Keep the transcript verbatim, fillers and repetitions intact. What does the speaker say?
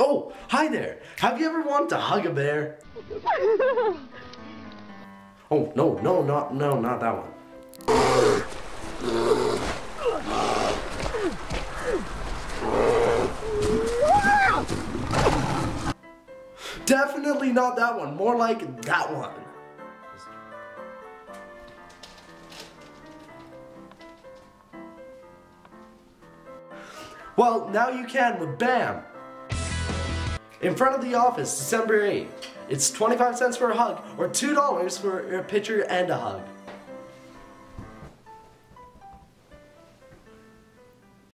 Oh, hi there. Have you ever wanted to hug a bear? Oh, no, no, not, no, not that one. Definitely not that one. More like that one. Well, now you can with BAM! In front of the office, December eighth. It's twenty-five cents for a hug, or two dollars for a picture and a hug.